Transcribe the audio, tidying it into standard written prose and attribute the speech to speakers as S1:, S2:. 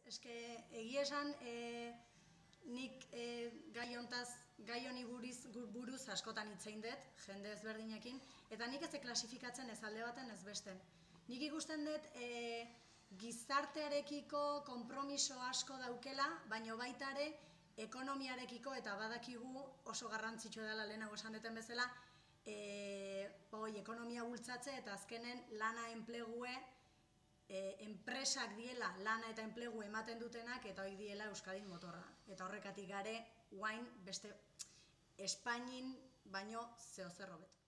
S1: Eske, egia esan, nik gai honi buruz askotan hitzein dut, jende ezberdinekin, eta nik ez klasifikatzen ez alde baten ez besten. Nik ikusten dut gizartearekiko konpromiso asko daukela, baino baita ere ekonomiarekiko eta badakigu oso garrantzitsua dela lehenago esan duten bezala, ekonomia bultzatze eta azkenen lana enplegue enpresak diela lana eta enplegu ematen dutenak eta hori diela Euskadin motorra. Eta horrekatik gare, guain beste Espainin baino zehozer hobet.